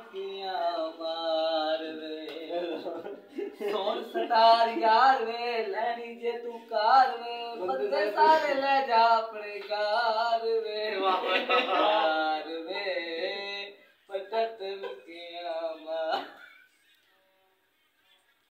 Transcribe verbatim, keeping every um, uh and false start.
मुस्कियां मार वे सोन सतार यार वे लैनी जे तू कार वे बंदे सारे ले जा अपने कार वे